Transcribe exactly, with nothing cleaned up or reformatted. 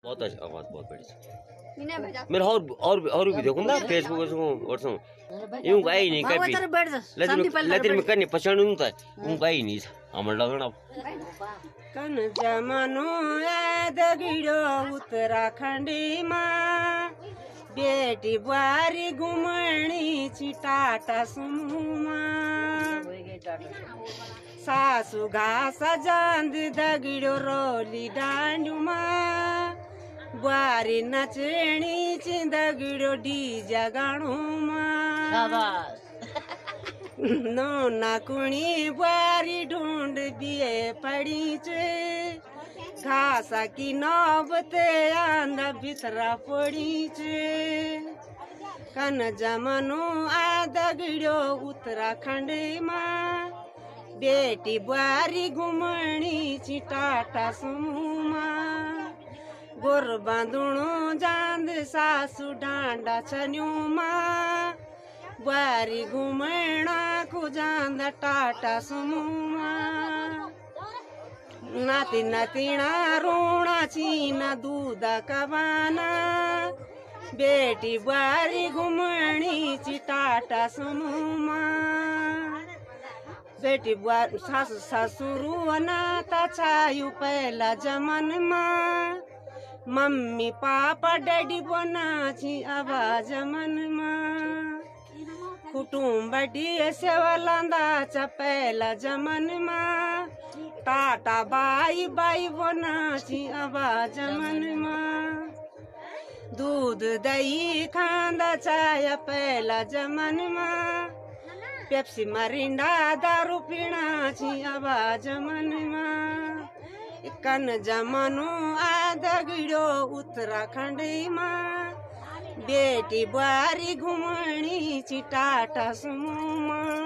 बहुत अच्छा आवाज बहुत बड़ी मेरे और और और भी देखो ना फेसबुक व्हाट्सएप यूं गाई नहीं कभी लेकिन लेकिन मैं करने पहचान नहीं था यूं गाई नहीं हमर लगना कन जमानो याद गिड़ो उत्तराखंडी माँ बेटी बुआरी घुमणी चिटाटा सुमुमा सासु घास जांद दगिड़ो रोली डांडुमा बुआरी नचणी चिंदगिड़ो डीजा गाणुमा नोना कुणी बुआरी ढूंढ बिये पड़ी चे घासा की नौबते आंध भितरा पड़ी चे कन जमनो आ दगिड़ो उत्तराखंड माँ बेटी बुआरी घुमणी चिटाटा सुमुमा गोर बांधुणो जांद सासु डांडा छन्युमा बुआरी घुमणा को जांद टाटा सुमुमा नाती नातीणा रोणा चीना दूध कबाना बेटी बुआरी घुमणी चिटाटा सुमुमा बेटी बुआरी सासु ससुरु नाता छायु पहला जमन माँ मम्मी पापा डैडी बना छी अबा जमन माँ कुटुंब डी सेवलांदा च पहला जमन माँ टाटा बाई बाई बना छी अबा जमन माँ दूध दही खांदा चाय पहला जमन माँ पेप्सी मरिंडा दारू पीना छी अबा जमन माँ कन जमनो आ दगिड़ो उत्तराखंड माँ बेटी बुआरी घुमणी चिटाटा सुमुमा।